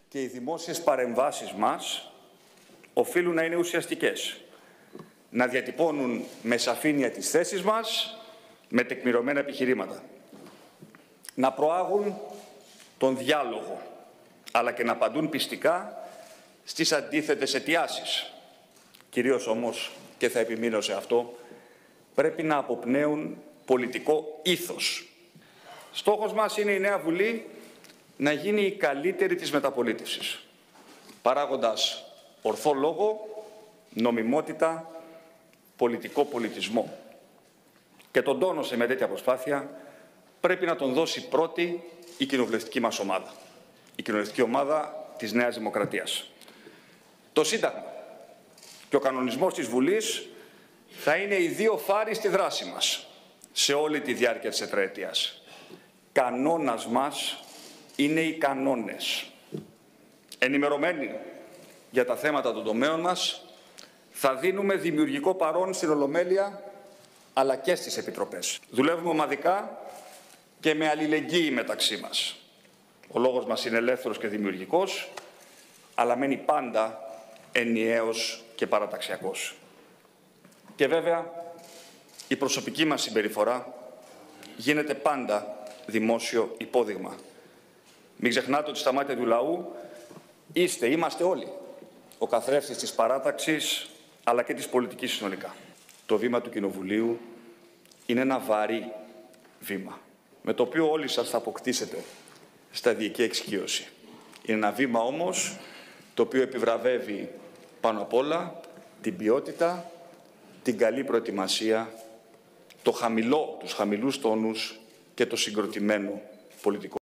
και οι δημόσιες παρεμβάσεις μας οφείλουν να είναι ουσιαστικές, να διατυπώνουν με σαφήνεια τις θέσεις μας, με τεκμηρωμένα επιχειρήματα, να προάγουν τον διάλογο, αλλά και να απαντούν πιστικά στις αντίθετες αιτιάσεις. Κυρίως όμως, και θα επιμείνω σε αυτό, πρέπει να αποπνέουν πολιτικό ήθος. Στόχος μας είναι η Νέα Βουλή να γίνει η καλύτερη της μεταπολίτευσης, παράγοντας ορθό λόγο, νομιμότητα, πολιτικό πολιτισμό. Και τον τόνο σε μια τέτοια προσπάθεια πρέπει να τον δώσει πρώτη η κοινοβουλευτική μας ομάδα, η κοινοβουλευτική ομάδα της Νέας Δημοκρατίας. Το Σύνταγμα και ο κανονισμός της Βουλής θα είναι οι δύο φάροι στη δράση μας σε όλη τη διάρκεια της τετραετίας. Κανόνας μας είναι οι κανόνες. Ενημερωμένοι για τα θέματα των τομέων μας, θα δίνουμε δημιουργικό παρόν στην Ολομέλεια, αλλά και στις επιτροπές. Δουλεύουμε ομαδικά και με αλληλεγγύη μεταξύ μας. Ο λόγος μας είναι ελεύθερος και δημιουργικός, αλλά μένει πάντα ενιαίος και παραταξιακός. Και βέβαια, η προσωπική μας συμπεριφορά γίνεται πάντα δημόσιο υπόδειγμα. Μην ξεχνάτε ότι στα μάτια του λαού είμαστε όλοι ο καθρέφτης της παράταξης, αλλά και της πολιτικής συνολικά. Το βήμα του Κοινοβουλίου είναι ένα βαρύ βήμα, με το οποίο όλοι σας θα αποκτήσετε σταδιακή εξοικείωση. Είναι ένα βήμα όμως το οποίο επιβραβεύει πάνω απ' όλα την ποιότητα, την καλή προετοιμασία, τους χαμηλούς τόνους και το συγκροτημένο πολιτικό.